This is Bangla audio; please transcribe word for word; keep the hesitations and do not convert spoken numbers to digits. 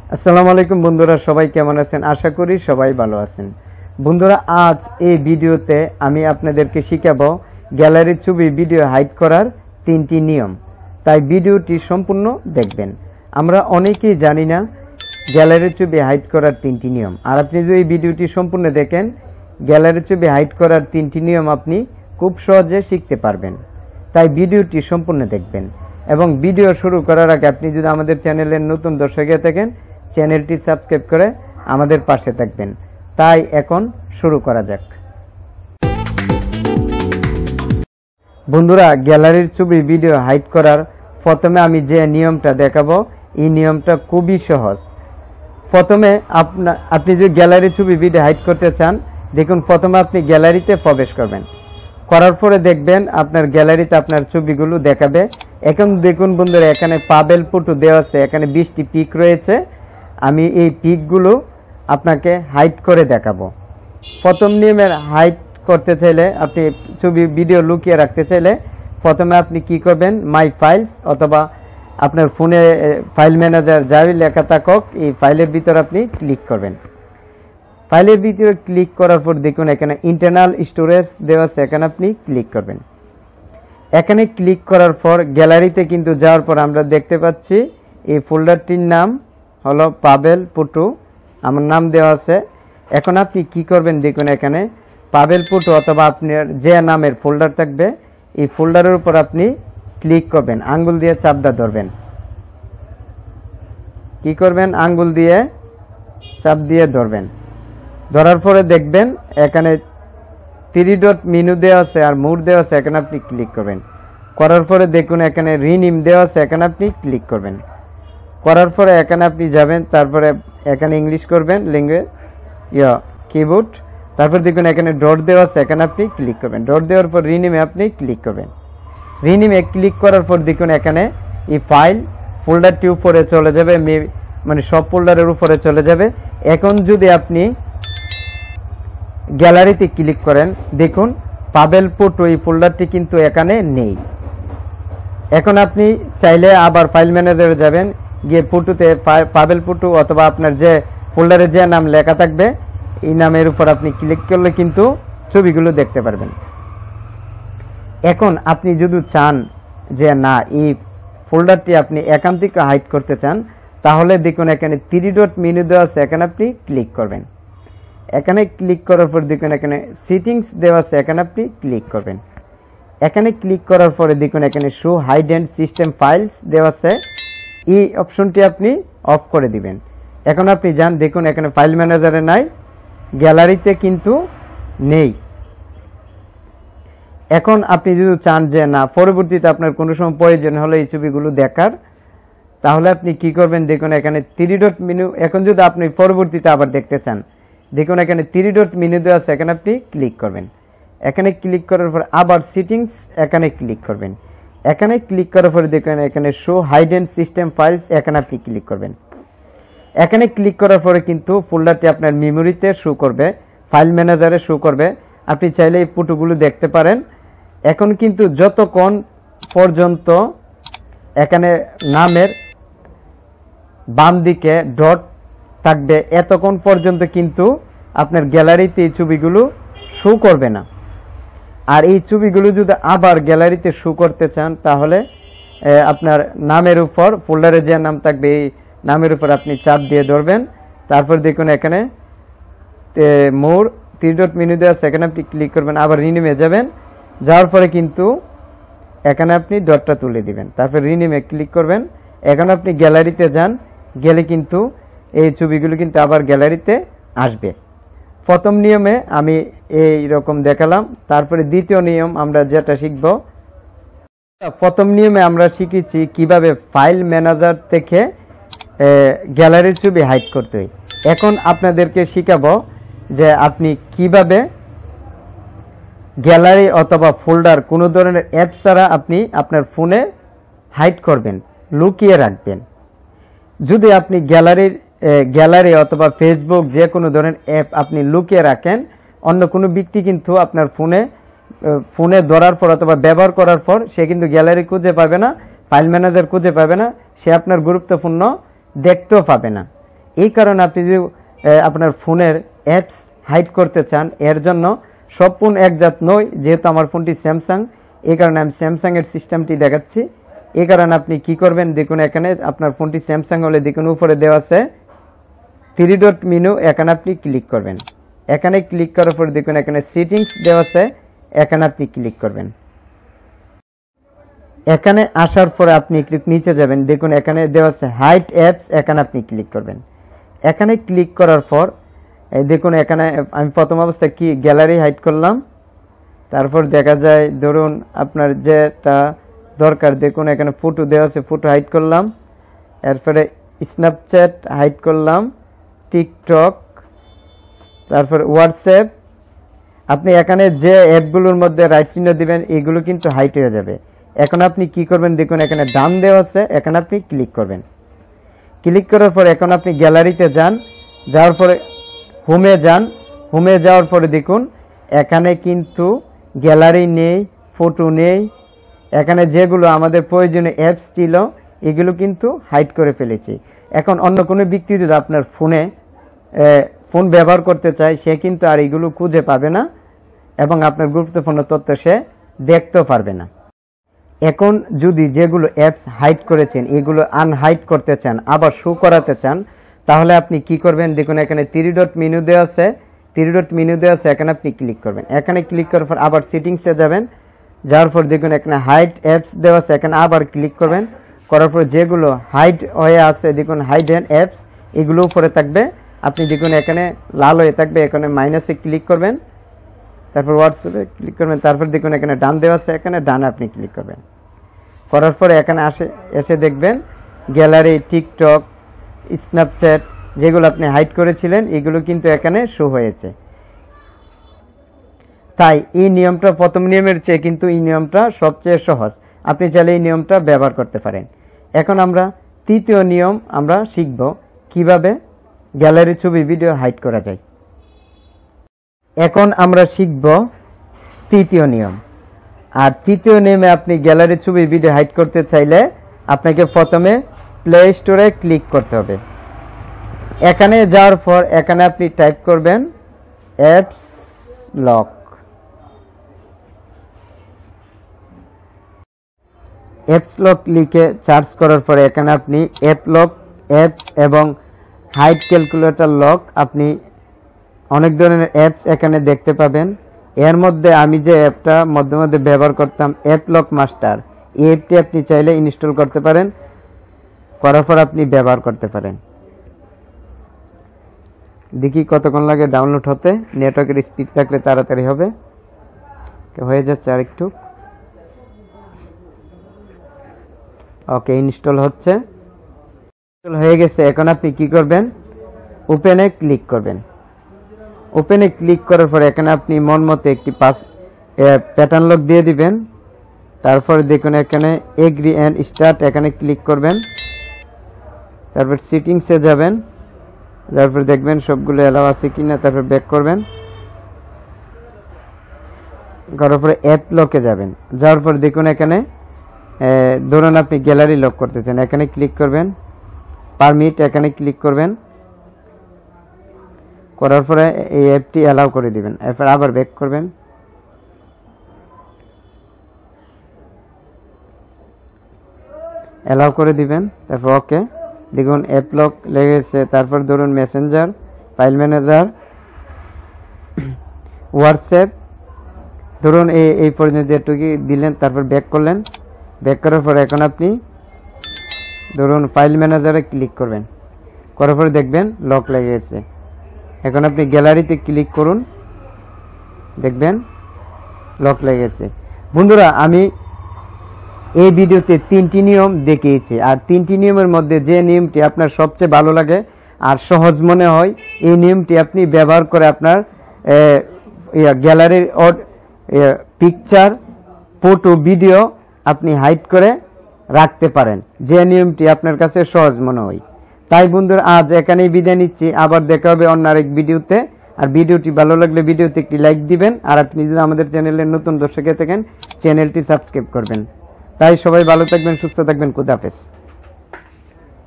আসসালামু আলাইকুম বন্ধুরা, সবাই কেমন আছেন? আশা করি সবাই ভালো আছেন। বন্ধুরা, আজ এই ভিডিওতে আমি আপনাদেরকে শিখাবো গ্যালারির ছবি ভিডিও হাইড করার তিনটি নিয়ম। তাই ভিডিওটি সম্পূর্ণ দেখবেন। আমরা অনেকেই জানি না গ্যালারির ছবি হাইড করার তিনটি নিয়ম। আর আপনি যদি এই ভিডিওটি সম্পূর্ণ দেখেন, গ্যালারির ছবি হাইড করার তিনটি নিয়ম আপনি খুব সহজে শিখতে পারবেন। তাই ভিডিওটি সম্পূর্ণ দেখবেন। এবং ভিডিও শুরু করার আগে আপনি যদি আমাদের চ্যানেলের নতুন দর্শক হয়ে থাকেন, চ্যানেলটি সাবস্ক্রাইব করে আমাদের পাশে থাকবেন। তাই এখন শুরু করা যাক। বন্ধুরা, গ্যালারির ছবি ভিডিও হাইড করার প্রথমে আমি যে নিয়মটা দেখাবো, এই নিয়মটা খুবই সহজ। প্রথমে আপনা আপনি যদি গ্যালারির ছবি ভিডিও হাইড করতে চান, দেখুন প্রথমে আপনি গ্যালারিতে প্রবেশ করবেন। করার পরে দেখবেন আপনার গ্যালারিতে আপনার ছবিগুলো দেখাবে। এখন দেখুন বন্ধুরা, এখানে পাবেল ফটো দেওয়া আছে, এখানে বিশটি পিক রয়েছে। আমি এই পিকগুলো আপনাকে হাইড করে দেখাবো। প্রথম নিয়মের হাইড করতে চাইলে, আপনি ছবি ভিডিও লুকিয়ে রাখতে চাইলে প্রথমে আপনি কি করবেন, মাই ফাইলস অথবা আপনার ফোনে ফাইল ম্যানেজার যাই লেখা থাকুক, এই ফাইলের ভিতর আপনি ক্লিক করবেন। ফাইলের ভিতরে ক্লিক করার পর দেখুন এখানে ইন্টারনাল স্টোরেজ দেওয়া আছে, এখানে আপনি ক্লিক করবেন। এখানে ক্লিক করার পর গ্যালারিতে কিন্তু যাওয়ার পর আমরা দেখতে পাচ্ছি এই ফোল্ডারটির নাম হলো পাবেল ফটো, আমার নাম দেওয়া আছে। এখন আপনি কি করবেন, দেখুন এখানে পাবেল ফটো অথবা আপনার যে নামের ফোল্ডার থাকবে, এই ফোল্ডারের উপর আপনি ক্লিক করবেন, আঙ্গুল দিয়ে চাপদা ধরবেন। কি করবেন, আঙ্গুল দিয়ে চাপ দিয়ে ধরবেন। ধরার পরে দেখবেন এখানে থ্রি ডট মেনু দেওয়া আছে আর মোর দেওয়া আছে, এখানে আপনি ক্লিক করবেন। করার পরে দেখুন এখানে রিনেম দেওয়া আছে, এখানে আপনি ক্লিক করবেন। করার পরে এখানে আপনি যাবেন, তারপরে এখানে ইংলিশ করবেন, ল্যাঙ্গুয়েজ ইয়া কিবোর্ড। তারপর দেখুন এখানে ডট দেওয়া আছে, এখানে আপনি ক্লিক করবেন। ডট দেওয়ার পর রিনেমে আপনি ক্লিক করবেন। রিনেমে ক্লিক করার পর দেখুন এখানে এই ফাইল ফোল্ডারটি উপরে চলে যাবে, মানে সব ফোল্ডারের উপরে চলে যাবে। এখন যদি আপনি গ্যালারিতে ক্লিক করেন, দেখুন পাবেল ফটো এই ফোল্ডারটি কিন্তু এখানে নেই। এখন আপনি চাইলে আবার ফাইল ম্যানেজারে যাবেন, গিয়ে ফটোতে পাবেল ফটো অথবা আপনার যে ফোল্ডারে যে নাম লেখা থাকবে, এই নামের উপর আপনি ক্লিক করলে কিন্তু ছবিগুলো দেখতে পারবেন। এখন আপনি যদি চান যে না, এই ফোল্ডারটি আপনি এখান থেকে হাইড করতে চান, তাহলে দেখুন এখানে থ্রি ডট মেনু দেওয়া আছে, এখানে আপনি ক্লিক করবেন। এখানে ক্লিক করার পর দেখুন এখানে সেটিংস দেওয়া আছে, এখানে আপনি ক্লিক করবেন। এখানে ক্লিক করার পরে দেখুন এখানে show hide and system files দেওয়া আছে, এই অপশনটি আপনি অফ করে দিবেন। এখন আপনি যান, দেখুন এখানে ফাইল ম্যানেজারে নাই, গ্যালারিতে কিন্তু নেই। এখন আপনি যদি চান যে না, পরবর্তীতে আপনার কোনো সময় প্রয়োজন হলে এই ছবিগুলো দেখার, তাহলে আপনি কি করবেন, দেখুন এখানে থ্রি ডট মেনু। এখন যদি আপনি পরবর্তীতে আবার দেখতে চান, দেখুন এখানে থ্রি ডট মেনু দেওয়া আছে, এখানে আপনি ক্লিক করবেন। এখানে ক্লিক করার পর আবার সেটিংস, এখানে ক্লিক করবেন। এখানে ক্লিক করার পরে দেখুন এখানে show hide and system files, এখানে আপনি ক্লিক করবেন। এখানে ক্লিক করার পরে কিন্তু ফোল্ডারটি আপনার মেমোরিতে শো করবে, ফাইল ম্যানেজারে শো করবে। আপনি চাইলে এই ফটোগুলো দেখতে পারেন। এখন কিন্তু যতক্ষণ পর্যন্ত এখানে নামের বাম দিকে ডট থাকবে, এতক্ষণ পর্যন্ত কিন্তু আপনার গ্যালারিতে এই ছবিগুলো শো করবে না। আর এই ছবিগুলো যদি আবার গ্যালারিতে শো করতে চান, তাহলে আপনার নামের উপর ফোল্ডারে যে নাম থাকবে, এই নামের উপর আপনি চাপ দিয়ে ধরবেন। তারপর দেখুন এখানে মোর থ্রি ডট মেনু দেওয়া আছে, এখানে আপনি ক্লিক করবেন। আবার রিনেমে যাবেন, যাওয়ার পরে কিন্তু এখানে আপনি ডটটা তুলে দিবেন। তারপর রিনেমে ক্লিক করবেন। এখন আপনি গ্যালারিতে যান, গেলে কিন্তু এই ছবিগুলো কিন্তু আবার গ্যালারিতে আসবে। প্রথম নিয়মে আমি এই রকম দেখালাম। তারপরে দ্বিতীয় নিয়ম আমরা যেটা শিখব, প্রথম নিয়মে আমরা শিখেছি কিভাবে ফাইল ম্যানেজার থেকে গ্যালারির ছবি হাইড করতে হয়। এখন আপনাদেরকে শিখাবো যে আপনি কিভাবে গ্যালারি অথবা ফোল্ডার কোনো ধরনের অ্যাপ ছাড়া আপনি আপনার ফোনে হাইড করবেন, লুকিয়ে রাখবেন। যদি আপনি গ্যালারির গ্যালারি অথবা ফেসবুক যে কোনো ধরনের অ্যাপ আপনি লুকিয়ে রাখেন, অন্য কোনো ব্যক্তি কিন্তু আপনার ফোনে ফোনে ধরার পর অথবা ব্যবহার করার পর সে কিন্তু গ্যালারি খুঁজে পাবে না, ফাইল ম্যানেজার খুঁজে পাবে না, সে আপনার গুরুত্বপূর্ণ দেখতেও পাবে না। এই কারণে আপনি যদি আপনার ফোনের অ্যাপস হাইড করতে চান, এর জন্য সব ফোন একজাত নয়, যেহেতু আমার ফোনটি স্যামসাং, এই কারণে আমি স্যামসাং এর সিস্টেমটি দেখাচ্ছি। এই কারণে আপনি কি করবেন, দেখুন এখানে আপনার ফোনটি স্যামসাং হলে দেখুন উপরে দেওয়া আছে থ্রি ডট মেনু, এখানে আপনি ক্লিক করবেন। এখানে ক্লিক করার পর দেখুন এখানে সেটিংস দেওয়া আছে, এখানে আপনি ক্লিক করবেন। এখানে আসার পরে আপনি একটু নিচে যাবেন, দেখুন এখানে দেওয়া আছে হাইড অ্যাপস, এখানে আপনি ক্লিক করবেন। এখানে ক্লিক করার পর দেখুন এখানে আমি প্রথম অবস্থায় কি গ্যালারি হাইড করলাম, তারপর দেখা যায় ধরুন আপনার যেটা দরকার, দেখুন এখানে ফটো দেওয়া আছে, ফটো হাইড করলাম, এরপরে স্ন্যাপচ্যাট হাইড করলাম, টিকটক, তারপর হোয়াটসঅ্যাপ। আপনি এখানে যে অ্যাপগুলোর মধ্যে রাইট চিহ্ন দিবেন এগুলো কিন্তু হাইড হয়ে যাবে। এখন আপনি কি করবেন, দেখুন এখানে ডান দেওয়া আছে, এখানে আপনি ক্লিক করবেন। ক্লিক করার পর এখন আপনি গ্যালারিতে যান, যাওয়ার পরে হোমে যান। হোমে যাওয়ার পরে দেখুন এখানে কিন্তু গ্যালারি নেই, ফটো নেই, এখানে যেগুলো আমাদের প্রয়োজনীয় অ্যাপস ছিল এগুলো কিন্তু হাইড করে ফেলেছি। এখন অন্য কোনো ব্যক্তি যদি আপনার ফোনে ফোন ব্যবহার করতে চায়, সে কিন্তু আর এগুলো খুঁজে পাবে না এবং আপনার গুরুত্বপূর্ণ তথ্য সে দেখতেও পারবে না। এখন যদি যেগুলো অ্যাপস হাইড করেছেন এগুলো আনহাইড করতে চান, আবার শো করাতে চান, তাহলে আপনি কি করবেন, দেখুন এখানে থ্রি ডট মেনু দেওয়া আছে, থ্রি ডট মেনু দেওয়া আছে, এখানে আপনি ক্লিক করবেন। এখানে ক্লিক করার পর আবার সেটিংসে যাবেন, যাওয়ার পর দেখুন এখানে হাইড অ্যাপস দেওয়া আছে, এখানে আবার ক্লিক করবেন। করার পর যেগুলো হাইড হয়ে আছে দেখুন হাইডেন অ্যাপস, এগুলো উপরে থাকবে। আপনি দেখুন এখানে লাল হয়ে থাকবে, এখানে মাইনাসে ক্লিক করবেন, তারপর হোয়াটসঅ্যাপে ক্লিক করবেন, তারপর দেখুন এখানে ডান দেওয়া আছে, এখানে ডানে আপনি ক্লিক করবেন। করার পরে এখানে আসে এসে দেখবেন গ্যালারি, টিকটক, স্ন্যাপচ্যাট যেগুলো আপনি হাইড করেছিলেন এগুলো কিন্তু এখানে শো হয়েছে। তাই এই নিয়মটা প্রথম নিয়মের চেয়ে কিন্তু এই নিয়মটা সবচেয়ে সহজ, আপনি চাইলে এই নিয়মটা ব্যবহার করতে পারেন। এখন আমরা তৃতীয় নিয়ম আমরা শিখব কিভাবে গ্যালারি ছবি ভিডিও হাইড করা যায়। এখন আমরা শিখব তৃতীয় নিয়ম। আর তৃতীয় নিয়মে আপনি গ্যালারি ছবি ভিডিও হাইড করতে চাইলে আপনাকে প্রথমে প্লে স্টোরে ক্লিক করতে হবে। এখানে যাওয়ার পর এখানে আপনি টাইপ করবেন অ্যাপস লক। অ্যাপস লক লিখে সার্চ করার পরে এখানে আপনি অ্যাপ লক, অ্যাপস এবং হাইড ক্যালকুলেটর লক, আপনি অনেক ধরনের অ্যাপস এখানে দেখতে পাবেন। এর মধ্যে আমি যে অ্যাপটা মধ্যে মধ্যে ব্যবহার করতাম অ্যাপ লক মাস্টার, এই অ্যাপটি আপনি চাইলে ইনস্টল করতে পারেন, করার পর আপনি ব্যবহার করতে পারেন। দেখি কতক্ষণ লাগে ডাউনলোড হতে, নেটওয়ার্কের স্পিড থাকলে তাড়াতাড়ি হবে, হয়ে যাচ্ছে আর একটু। ওকে, ইনস্টল হচ্ছে, ইনস্টল হয়ে গেছে। এখন আপনি কি করবেন, ওপেনে ক্লিক করবেন। ওপেনে ক্লিক করার পর এখানে আপনি মন মতো একটি পাস প্যাটার্ন লক দিয়ে দিবেন। তারপর দেখুন এখানে এগ্রি অ্যান্ড স্টার্ট, এখানে ক্লিক করবেন। তারপর সেটিংসে যাবেন, তারপর দেখবেন সবগুলো অ্যালাউ আছে কিনা, তারপর ব্যাক করবেন। করার পরে অ্যাপ লকে যাবেন, যাওয়ার পর দেখুন এখানে ধরুন আপনি গ্যালারি লক করতে চান, এখানে ক্লিক করবেন, পারমিট, এখানে ক্লিক করবেন। করার পরে এই অ্যাপটি অ্যালাউ করে দিবেন, এরপর আবার ব্যাক করবেন। অ্যালাউ করে দিবেন, তারপর ওকে। দেখুন অ্যাপ লক লেগেছে। তারপর ধরুন মেসেঞ্জার, ফাইল ম্যানেজার, হোয়াটসঅ্যাপ, ধরুন এই এই পর্যন্ত এটুকু দিলেন, তারপর ব্যাক করলেন। ব্যাক করার পর এখন আপনি ধরুন ফাইল ম্যানেজারে ক্লিক করবেন, করার পরে দেখবেন লক লেগে গেছে। এখন আপনি গ্যালারিতে ক্লিক করুন, দেখবেন লক লেগে গেছে। বন্ধুরা, আমি এই ভিডিওতে তিনটি নিয়ম দেখিয়েছি, আর তিনটি নিয়মের মধ্যে যে নিয়মটি আপনার সবচেয়ে ভালো লাগে আর সহজ মনে হয়, এই নিয়মটি আপনি ব্যবহার করে আপনার গ্যালারির পিকচার, ফটো, ভিডিও আপনি হাইড করে রাখতে পারেন, যে নিয়মটি আপনার কাছে সহজ মনে হয়। তাই বন্ধুরা, আজ এখানেই বিদায় নিচ্ছি, আবার দেখা হবে অন্য আরেক ভিডিওতে। আর ভিডিওটি ভালো লাগলে ভিডিওতে একটি লাইক দিবেন, আর আপনি যদি আমাদের চ্যানেলের নতুন দর্শক থাকেন চ্যানেলটি সাবস্ক্রাইব করবেন। তাই সবাই ভালো থাকবেন, সুস্থ থাকবেন, খুদা হাফেজ।